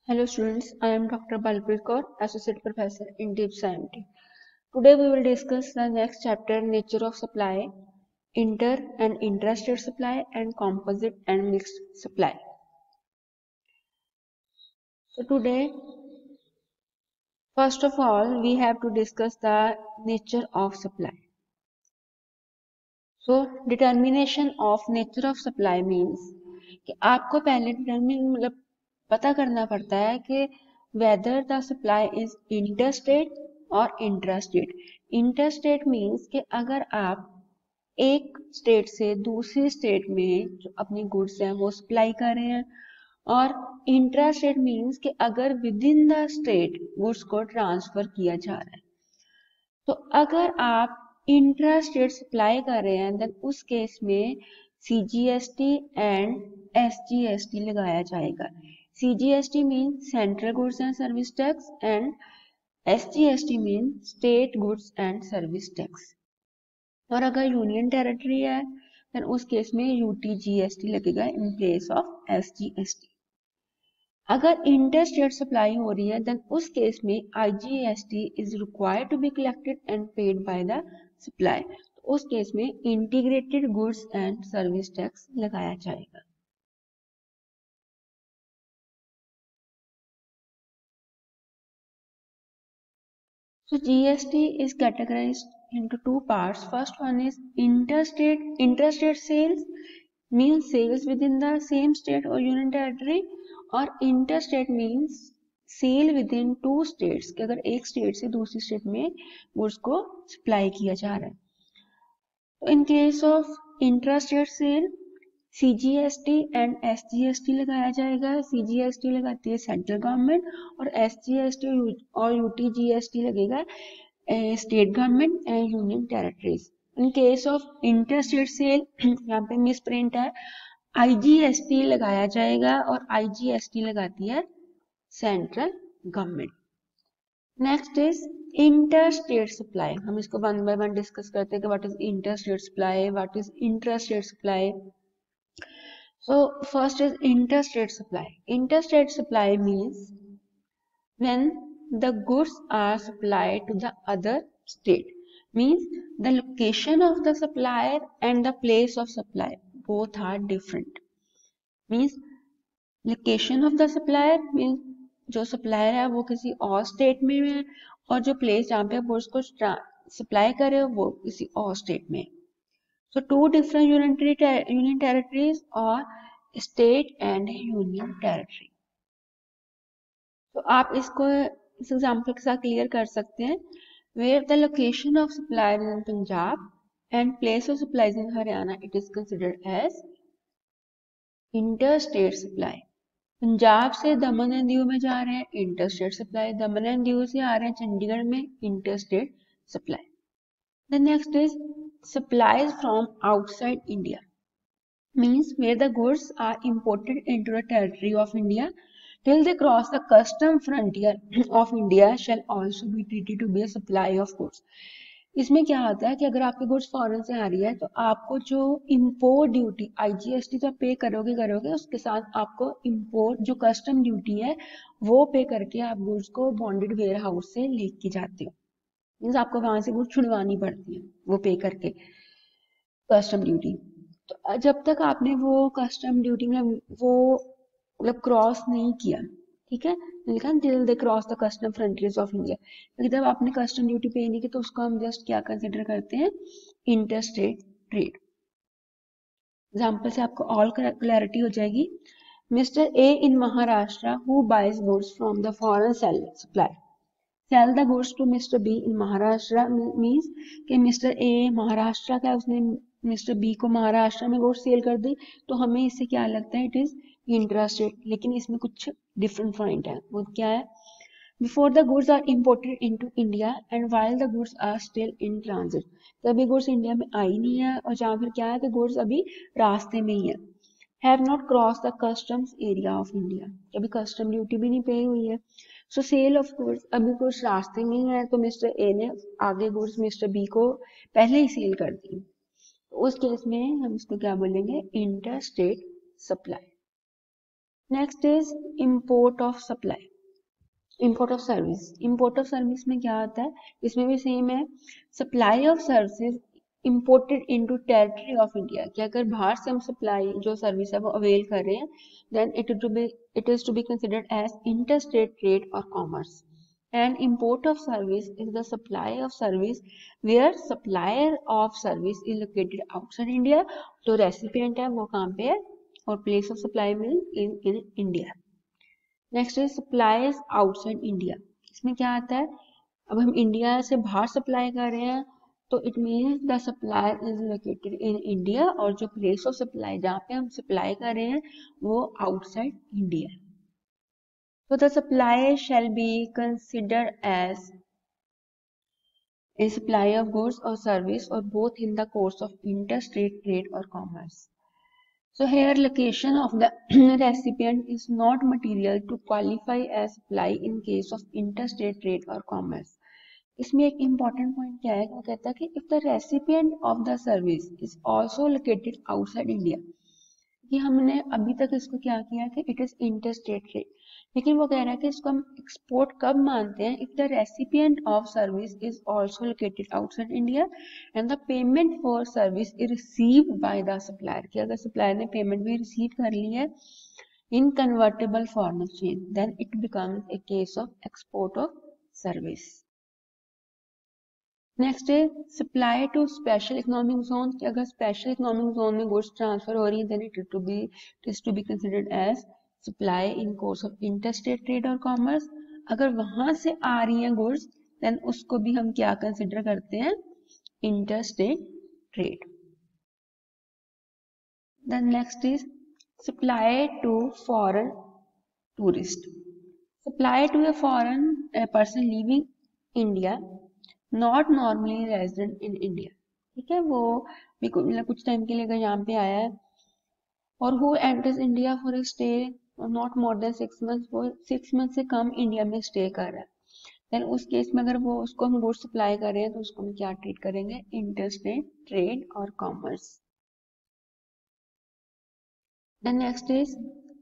Hello students, I am Dr. Balpreet Kaur, Associate Professor in Deep Science. Today we will discuss the next chapter, Nature of Supply, Inter and Intrastate Supply and Composite and Mixed Supply. So today, first of all, we have to discuss the nature of supply. So determination of nature of supply means कि आपको पहले मतलब पता करना पड़ता है कि whether the supply is interstate और इंट्रास्टेट. इंटरस्टेट मीन्स कि अगर आप एक स्टेट से दूसरी स्टेट में जो अपनी गुड्स हैं वो सप्लाई कर रहे हैं, और इंट्रास्टेट मीन्स कि अगर within the state goods को ट्रांसफर किया जा रहा है. तो अगर आप इंट्रा स्टेट सप्लाई कर रहे हैं देन उस केस में CGST एंड SGST लगाया जाएगा. CGST mean central goods and service tax and SGST mean state goods and service tax. और अगर यूनियन टेरिटरी है देन उस केस में UTGST लगेगा इन प्लेस ऑफ SGST. अगर इंटर स्टेट सप्लाई हो रही है देन उस केस में IGST is required to be collected and paid by the supply. तो उस केस में integrated goods and service tax लगाया जाएगा. So GST is categorized into two parts. First one is interstate sales means sales within the same state or union territory, और interstate means sale within two states कि अगर एक state से दूसरी state में goods को supply किया जा रहा है. तो in case of intrastate sale CGST and SGST लगाया जाएगा. CGST लगाती है सेंट्रल गवर्नमेंट और SGST और UTGST लगेगा state government and union territories. In case of interstate sale यहाँ पे मिस प्रिंट है, IGST लगाया जाएगा और IGST लगाती है central government. Next is interstate supply. हम इसको वन बाय वन डिस्कस करते हैं कि what is interstate supply, what is intrastate supply. So first is interstate supply. Interstate supply means when the goods are supplied to the other state, means the location of the supplier and the place of supply both are different. means location of the supplier means जो supplier है वो किसी और state में है और जो place जहाँ पे गुड्स को सप्लाई करे वो किसी और स्टेट में. So two different union territories और स्टेट एंड यूनियन टेरिटरी. तो आप इसको इस एग्जाम्पल के साथ क्लियर कर सकते हैं. Where the location of supplier in Punjab and place of supplies in Haryana it is considered as interstate supply. Punjab से दमन एंड दीव में जा रहे हैं interstate supply, Daman and Diu से आ रहे हैं चंडीगढ़ में interstate supply. The next is supplies from outside India means where the goods are imported into the territory of India till they cross the custom frontier of India shall also be treated to be a supply of goods. इसमें क्या आता है कि अगर आपकी goods foreign से आ रही है तो आपको जो इंपोर्ट ड्यूटी IGST तो पे करोगे उसके साथ आपको इंपोर्ट जो कस्टम ड्यूटी है वो पे करके आप गुड्स को बॉन्डेड वेयर हाउस से लेके जाते हो. मीन्स आपको वहां से गुड्स छुड़वानी पड़ती है वो पे करके कस्टम ड्यूटी. तो जब तक आपने वो कस्टम ड्यूटी में वो मतलब क्रॉस नहीं किया, ठीक है, लिखा till they cross the custom frontiers of India, क्योंकि जब आपने कस्टम ड्यूटी पे नहीं की तो उसको हम जस्ट क्या कंसिडर करते हैं इंटरस्टेट ट्रेड. एग्जांपल से आपको ऑल क्लैरिटी हो जाएगी. Mister A in Maharashtra who buys goods from the foreign supply sale the goods to mister B in Maharashtra means कि मिस्टर ए महाराष्ट्र का उसने मिस्टर बी को महाराष्ट्र में गुड्स सेल कर दी. तो हमें इससे क्या लगता है इट इज इंट्रास्टेट, लेकिन इसमें कुछ डिफरेंट पॉइंट है. वो क्या है? Before the goods are imported into India and while the goods are still in transit. तो अभी गुड्स इंडिया में आई नहीं है और जहाँ फिर क्या है कि गुड्स अभी रास्ते में ही है. Have not cross the customs area of India, अभी कस्टम ड्यूटी भी नहीं पे हुई है. सो सेल ऑफ गुड्स, अभी गुड्स रास्ते में ही है तो मिस्टर ए ने आगे गुड्स मिस्टर बी को पहले ही सेल कर दी. उस केस में हम इसको क्या बोलेंगे interstate supply. Next is import of supply, import of service. Import of service में क्या आता है, इसमें भी सेम है, supply of services imported into territory of India, कि अगर बाहर से हम सप्लाई जो सर्विस है वो अवेल कर रहे हैं, then it is to be considered as interstate trade और commerce. And import of service is the supply of service where supplier of service is located outside India, जो रेसिपिएंट है वो कहाँ पे है, और place of supply means in India. Next है supplies outside India, इसमें क्या आता है, अब हम इंडिया से बाहर सप्लाई कर रहे हैं तो it means the supplier is located in India, और जो प्लेस ऑफ सप्लाई जहाँ पे हम सप्लाई कर रहे हैं वो आउटसाइड इंडिया। तो the supply shall be considered as a supply of goods or service or both in the course of interstate trade or commerce. So here location of the recipient is not material to qualify as supply in case of interstate trade or commerce. इसमें एक important point क्या है, वो कहता है कि if the recipient of the service is also located outside India, कि हमने अभी तक इसको क्या किया कि इट इज इंटरस्टेट ट्रेड, लेकिन वो कह रहा है कि इसको हम एक्सपोर्ट कब मानते हैं, if the recipient of service is also located outside India and the payment for service is received by the supplier, कि अगर सप्लायर ने पेमेंट भी रिसीव कर ली है in convertible foreign exchange, then it becomes a case of export of service. Next है supply to special economic zone, कि अगर स्पेशल इकोनॉमिक जोन में गुड्स ट्रांसफर हो रही है then it is to be considered as supply in course of interstate trade और commerce. अगर वहां से आ रही हैं गुड्स देन उसको भी हम क्या कंसिडर करते हैं, interstate trade. Then next is supply to foreign tourist, supply to a foreign person living India not normally resident in India, ठीक है, वो मतलब कुछ टाइम के लिए अगर यहाँ पे आया है और who enters India for a stay not more than 6 months, वो 6 months से कम इंडिया में स्टे कर रहा है, देन उस केस में अगर वो उसको हम गुड्स सप्लाई कर रहे हैं तो उसको हम क्या ट्रीट करेंगे, इंटरस्टेट ट्रेड और commerce. Then next is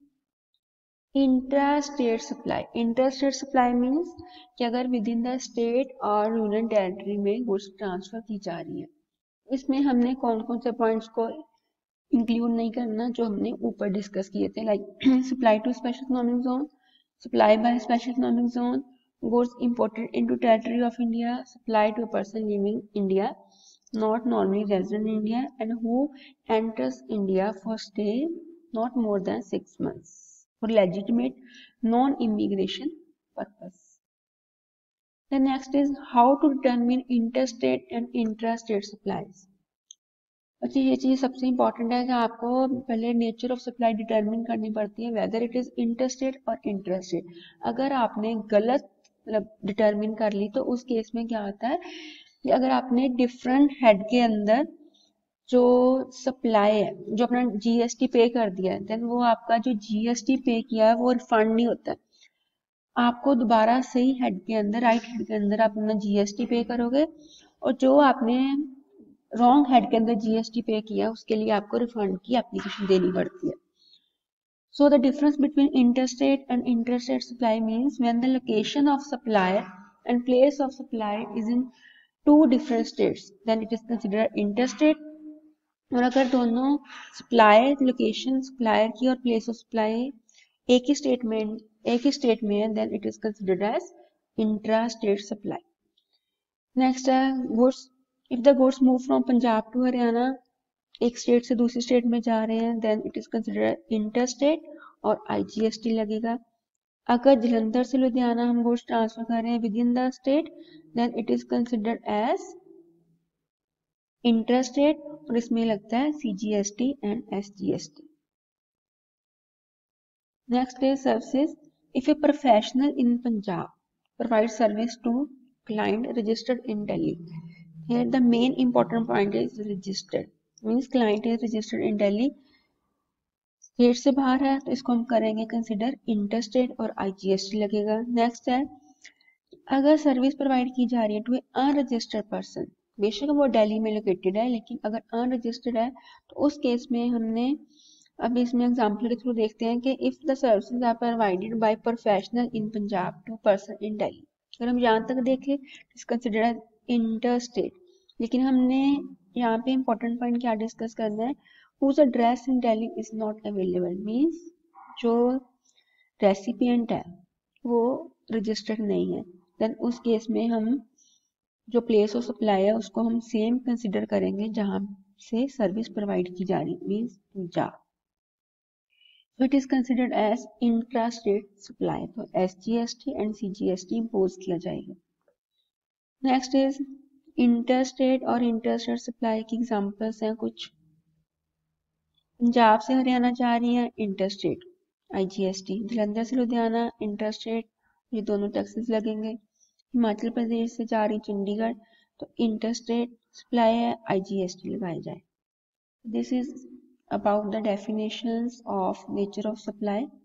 intrastate supply, intrastate supply means कि अगर विद इन द स्टेट और यूनियन टेरिटरी में गुड्स ट्रांसफर की जा रही है, इसमें हमने कौन कौन से पॉइंट्स को इंक्लूड नहीं करना जो हमने ऊपर डिस्कस किए थे, like supply to special economic zone, supply by special economic zone, goods imported into territory of India, supply to a person living India not normally resident in India and who enters India for stay not more than 6 months for legitimate non-immigration purpose. The next is how to determine interstate and intrastate supplies. अच्छा, ये चीज सबसे important है कि आपको पहले nature of supply determine करनी पड़ती है, वेदर इट इज इंटरस्टेट और इंट्रास्टेट। अगर आपने गलत मतलब डिटरमिन कर ली तो उस केस में क्या होता है कि अगर आपने डिफरेंट हेड के अंदर जो सप्लाई है, जो अपना जीएसटी पे कर दिया है, देन वो आपका जो जीएसटी पे किया है वो रिफंड नहीं होता है, आपको दोबारा सही हेड के अंदर, राइट हेड के अंदर आप अपना जीएसटी पे करोगे, और जो आपने रॉन्ग हेड के अंदर जीएसटी पे किया उसके लिए आपको रिफंड की एप्लीकेशन देनी पड़ती है। So the difference between interstate and intrastate supply means when the location of supplier and place of supply is in two different states, then it is considered interstate. और अगर दोनों सप्लाई लोकेशन सप्लायर की और place of supply एक ही state में है then it is considered as intra state supply. Next है goods, if the goods move from Punjab to Haryana, एक स्टेट से दूसरी स्टेट में जा रहे हैं then it is considered interstate और आईजीएसटी लगेगा। अगर जलंधर से लुधियाना हम गुड्स ट्रांसफर कर रहे हैं within the state then it is considered as interstate और इसमें लगता है CGST and SGST. Next is services, if a professional in Punjab provide service to client registered in Delhi, here the main important point is registered, means client is registered in Delhi, state से बाहर है तो इसको हम करेंगे कंसिडर इंटरस्टेट और IGST लगेगा। Next है अगर सर्विस प्रोवाइड की जा रही है टू ए अनरजिस्टर्ड पर्सन, बेशक वो दिल्ली में लोकेटेड है लेकिन अगर अनरजिस्टर्ड है तो उस केस में हमने अब इसमें एग्जाम्पल के थ्रू देखते हैं कि if the services are provided by professional in Punjab to person in Delhi. अगर हम यहाँ तक देखें इट्स कंसिडर्ड इंटर स्टेट, लेकिन हमने यहाँ पे इम्पोर्टेंट पॉइंट क्या डिस्कस करना है, whose address in Delhi is not available, means जो रेसिपिएंट है वो रजिस्टर्ड नहीं है, देन उस केस में हम जो प्लेस ऑफ सप्लाई है उसको हम सेम कंसिडर करेंगे जहाँ से सर्विस प्रोवाइड की जा रही, means Punjab. So it is considered as intra-state supply. तो SGST and CGST इम्पोज किया जाएगा। नेक्स्ट इज इंटरस्टेट और इंटरस्टेट सप्लाई की एग्जांपल्स हैं कुछ। पंजाब से हरियाणा जा रही है इंटरस्टेट IGST, जलंधर से लुधियाना इंटरस्टेट, ये दोनों टैक्सेस लगेंगे। हिमाचल प्रदेश से जा रही चंडीगढ़ तो इंटरस्टेट सप्लाई है IGST लगाया जाए। This is about the definitions of nature of supply.